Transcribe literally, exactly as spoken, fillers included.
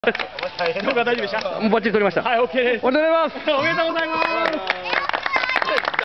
動画大丈夫でした？ もうバッチリ撮りました。 はい、オッケーです。 おめでとうございます。 おめでとうございます。